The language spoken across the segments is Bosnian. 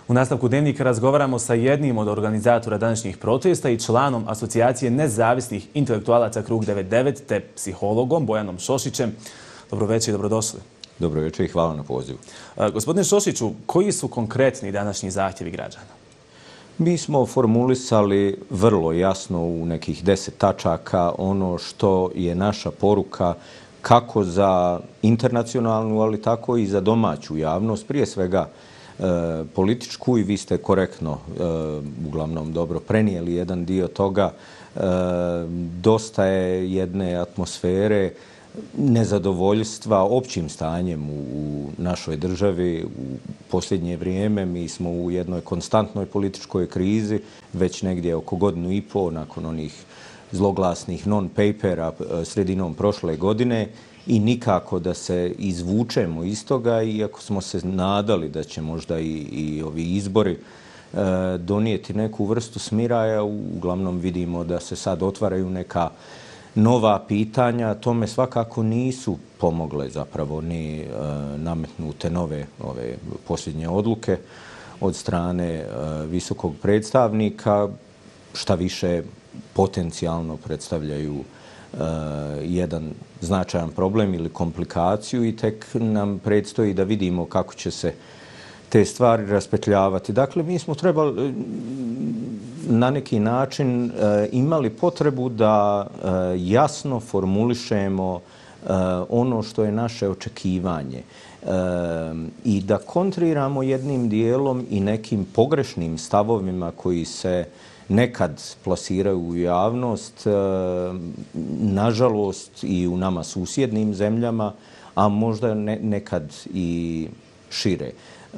U nastavku Dnevnika razgovaramo sa jednim od organizatora današnjih protesta i članom Asocijacije nezavisnih intelektualaca Krug 99 te psihologom Bojanom Šošićem. Dobro večer i dobrodošli. Dobro večer i hvala na pozivu. Gospodine Šošiću, koji su konkretni današnji zahtjevi građana? Mi smo formulisali vrlo jasno u nekih 10 tačaka ono što je naša poruka kako za internacionalnu, ali tako i za domaću javnost, prije svega političku, i vi ste korektno, uglavnom dobro prenijeli jedan dio toga. Dosta je jedne atmosfere nezadovoljstva općim stanjem u našoj državi u posljednje vrijeme. Mi smo u jednoj konstantnoj političkoj krizi, već negdje oko godinu i pol nakon onih zloglasnih non-papera sredinom prošle godine, i nikako da se izvučemo iz toga, iako smo se nadali da će možda i ovi izbori donijeti neku vrstu smiraja. Uglavnom vidimo da se sad otvaraju neka nova pitanja. Tome svakako nisu pomogle zapravo ni nametnute nove ove posljednje odluke od strane visokog predstavnika, šta više potencijalno predstavljaju jedan značajan problem ili komplikaciju, i tek nam predstoji da vidimo kako će se te stvari raspetljavati. Dakle, mi smo trebali na neki način imali potrebu da jasno formulišemo ono što je naše očekivanje i da kontriramo jednim dijelom i nekim pogrešnim stavovima koji se nekad plasiraju u javnost, nažalost i u nama susjednim zemljama, a možda nekad i šire.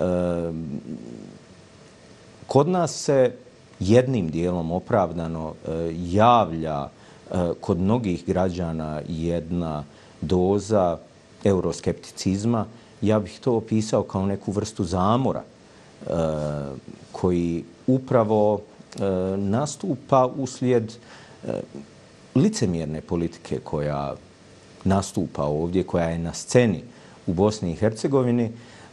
Kod nas se jednim dijelom opravdano javlja kod mnogih građana jedna doza euroskepticizma. Ja bih to opisao kao neku vrstu zamora koji upravo nastupa uslijed licemjerne politike koja nastupa ovdje, koja je na sceni u Bosni i Hercegovini.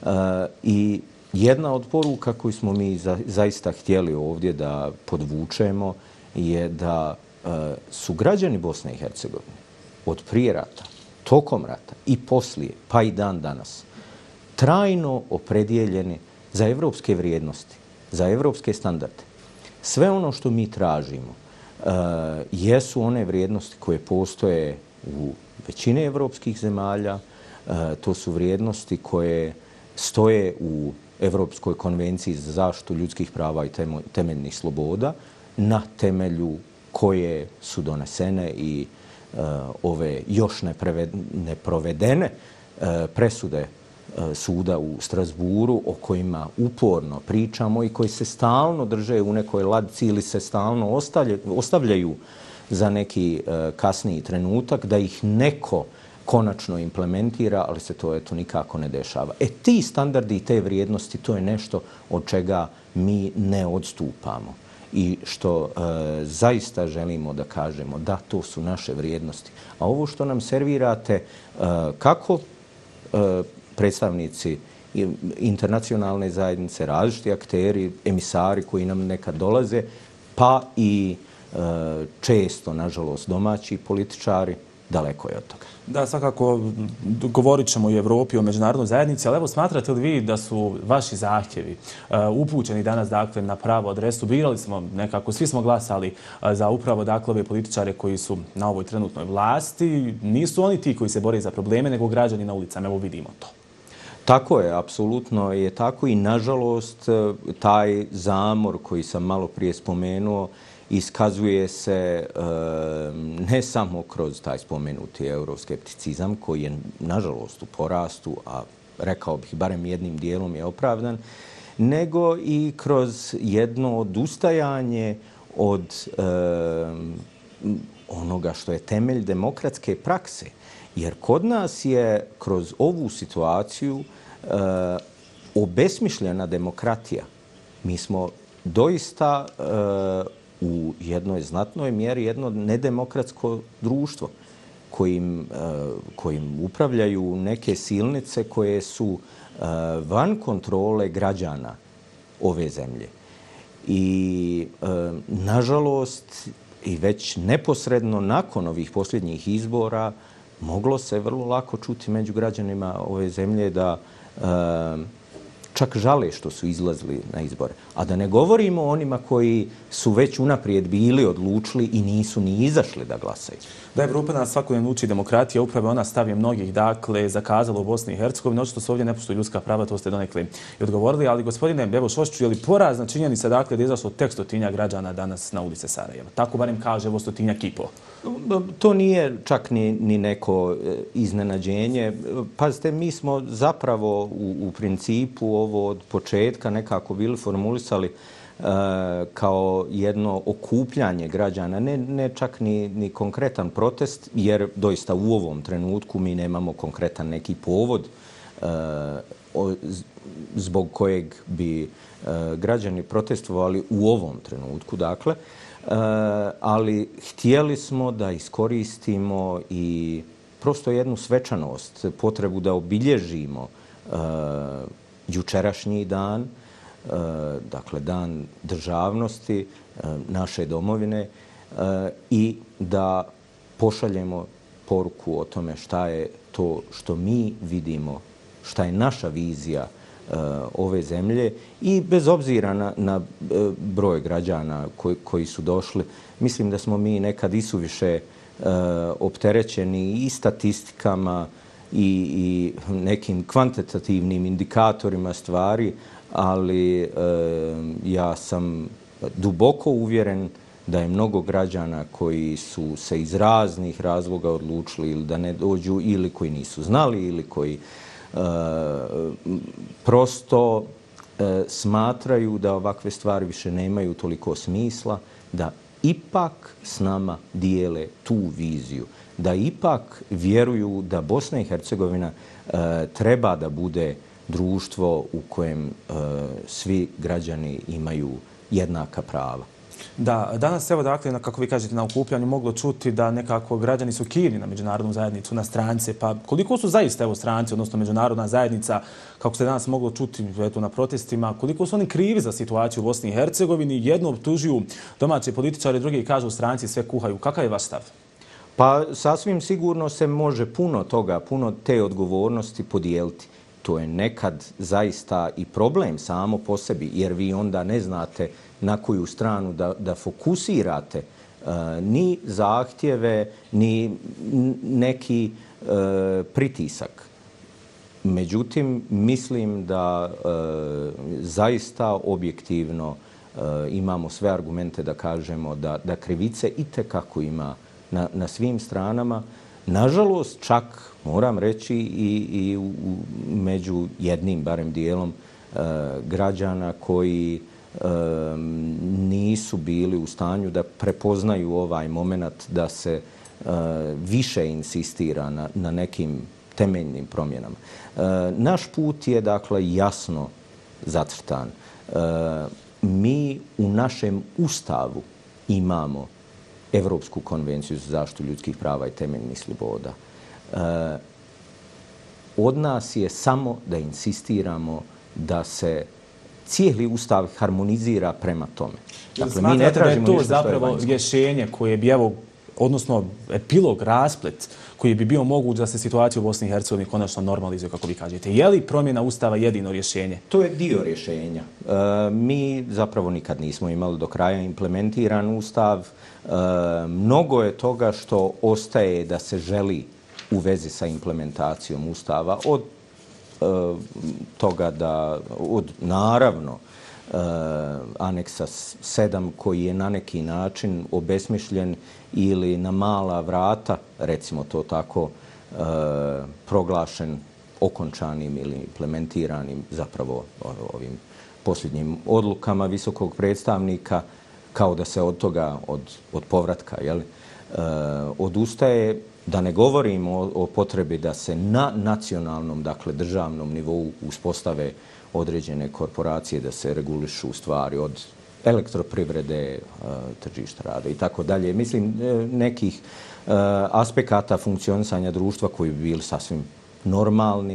I jedna od poruka koju smo mi zaista htjeli ovdje da podvučemo je da su građani Bosne i Hercegovine od prije rata, tokom rata i poslije, pa i dan danas, trajno opredijeljeni za evropske vrijednosti, za evropske standarde. Sve ono što mi tražimo jesu one vrijednosti koje postoje u većini evropskih zemalja. To su vrijednosti koje stoje u Evropskoj konvenciji za zaštitu ljudskih prava i temeljnih sloboda, na temelju koje su donesene i ove još neprovedene presude suda u Strasburu, o kojima uporno pričamo i koji se stalno drže u nekoj ladici ili se stalno ostavljaju za neki kasniji trenutak da ih neko konačno implementira, ali se to nikako ne dešava. Ti standardi i te vrijednosti, to je nešto od čega mi ne odstupamo i što zaista želimo da kažemo da to su naše vrijednosti. A ovo što nam servirate, kako predstavnici internacionalne zajednice, različiti akteri, emisari koji nam nekad dolaze, pa i često, nažalost, domaći političari, daleko je od toga. Da, svakako govorit ćemo i o Evropi, o međunarodnoj zajednici, ali evo, smatrate li vi da su vaši zahtjevi upućeni danas, dakle, na pravu adresu? Birali smo nekako, svi smo glasali za upravo, dakle, ove političare koji su na ovoj trenutnoj vlasti. Nisu oni ti koji se bore za probleme, nego građani na ulicama. Evo, vidimo to. Tako je, apsolutno je tako, i nažalost taj zamor koji sam malo prije spomenuo iskazuje se ne samo kroz taj spomenuti euroskepticizam koji je nažalost u porastu, a rekao bih barem jednim dijelom je opravdan, nego i kroz jedno odustajanje od onoga što je temelj demokratske prakse. Jer kod nas je kroz ovu situaciju obesmišljena demokratija. Mi smo doista u jednoj znatnoj mjeri jedno nedemokratsko društvo kojim upravljaju neke silnice koje su van kontrole građana ove zemlje. I nažalost i već neposredno nakon ovih posljednjih izbora moglo se vrlo lako čuti među građanima ove zemlje da čak žale što su izlazili na izbore. A da ne govorimo o onima koji su već unaprijed bili odlučili i nisu ni izašli da glasaju. Da Evropa nas svakodnevno uči demokratija, upravo ona stavi mnogih, dakle, zakazalo u Bosni i Hercegovini. Očito se ovdje ne poštuju ljudska prava, to ste donekle i odgovorili, ali gospodine Bevo Šošću, je li porazna činjenica, dakle, da je izašlo tek 100 građana danas na ulice Sarajeva? Tako barem kaže evo 100 i po. To nije čak ni neko iznenađenje. Pazite, mi smo zapravo u principu ovo od početka nekako bili formulisali kao jedno okupljanje građana, ne čak ni konkretan protest, jer doista u ovom trenutku mi nemamo konkretan neki povod zbog kojeg bi građani protestovali u ovom trenutku, dakle, ali htjeli smo da iskoristimo i prosto jednu svečanost, potrebu da obilježimo jučerašnji dan, dakle dan državnosti naše domovine i da pošaljemo poruku o tome šta je to što mi vidimo, šta je naša vizija ove zemlje i bez obzira na broj građana koji su došli, mislim da smo mi nekad isuviše opterećeni i statistikama i nekim kvantitativnim indikatorima stvari, ali ja sam duboko uvjeren da je mnogo građana koji su se iz raznih razloga odlučili ili da ne dođu ili koji nisu znali ili koji prosto smatraju da ovakve stvari više nemaju toliko smisla, da ipak s nama dijele tu viziju, da ipak vjeruju da Bosna i Hercegovina treba da bude društvo u kojem svi građani imaju jednaka prava. Da, danas evo dakle, kako vi kažete, na okupljanju moglo čuti da nekako građani su kivni na međunarodnu zajednicu, na strance, pa koliko su zaista evo stranci, odnosno međunarodna zajednica, kako se danas moglo čuti eto, na protestima, koliko su oni krivi za situaciju u Bosni i Hercegovini, jedno optužuju domaće političare, drugi kažu stranci sve kuhaju. Kakav je vaš stav? Pa sasvim sigurno se može puno toga, puno te odgovornosti podijeliti. To je nekad zaista i problem samo po sebi, jer vi onda ne znate na koju stranu da fokusirate ni zahtjeve, ni neki pritisak. Međutim, mislim da zaista objektivno imamo sve argumente da kažemo da krivice itekako ima na svim stranama. Nažalost, čak moram reći i među jednim, barem dijelom, građana koji nisu bili u stanju da prepoznaju ovaj moment da se više insistira na nekim temeljnim promjenama. Naš put je, dakle, jasno zacrtan. Mi u našem Ustavu imamo Evropsku konvenciju za zaštitu ljudskih prava i temeljnih sloboda. Od nas je samo da insistiramo da se cijeli Ustav harmonizira prema tome. Dakle, mi ne tražimo ništa što je vanjsko. Zapravo rješenje koje bi, evo, odnosno epilog, rasplet koji bi bio moguć da se situacija u Bosni i Hercegovini konačno normalizuje, kako vi kažete. Je li promjena Ustava jedino rješenje? To je dio rješenja. Mi zapravo nikad nismo imali do kraja implementiran Ustav. Mnogo je toga što ostaje da se želi u vezi sa implementacijom Ustava. Od toga od naravno aneksa 7 koji je na neki način obesmišljen ili na mala vrata, recimo to tako, proglašen okončanim ili implementiranim zapravo ovim posljednjim odlukama visokog predstavnika, kao da se od toga, od povratka, odustaje. Da ne govorimo o potrebi da se na nacionalnom, dakle državnom nivou uspostave određene korporacije, da se regulišu stvari od elektroprivrede, tržišta rada i tako dalje. Mislim, nekih aspekata funkcionisanja društva koji bi bili sasvim normalni.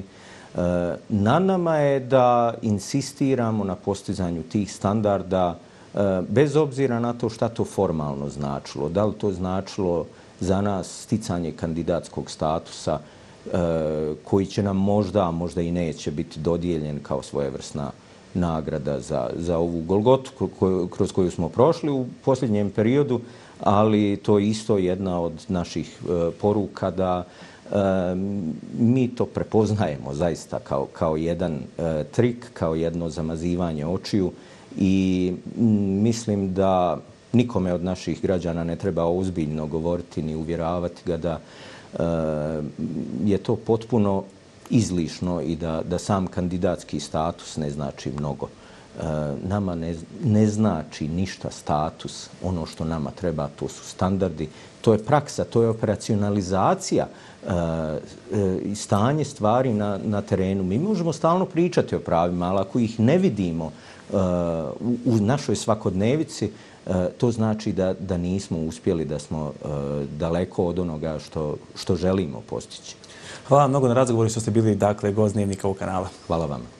Na nama je da insistiramo na postizanju tih standarda bez obzira na to šta to formalno značilo. Da li to značilo za nas sticanje kandidatskog statusa koji će nam možda i neće biti dodijeljen kao svojevrsna nagrada za ovu golgotu kroz koju smo prošli u posljednjem periodu, ali to je isto jedna od naših poruka da mi to prepoznajemo zaista kao jedan trik, kao jedno zamazivanje očiju i mislim da nikome od naših građana ne treba ozbiljno govoriti ni uvjeravati ga da je to potpuno izlišno i da sam kandidatski status ne znači mnogo. Nama ne znači ništa status. Ono što nama treba, to su standardi, to je praksa, to je operacionalizacija i stanje stvari na terenu. Mi možemo stalno pričati o pravima, ali ako ih ne vidimo u našoj svakodnevici, to znači da nismo uspjeli, da smo daleko od onoga što želimo postići. Hvala vam mnogo na razgovoru što ste bili gost Dnevnika ovog kanala. Hvala vam.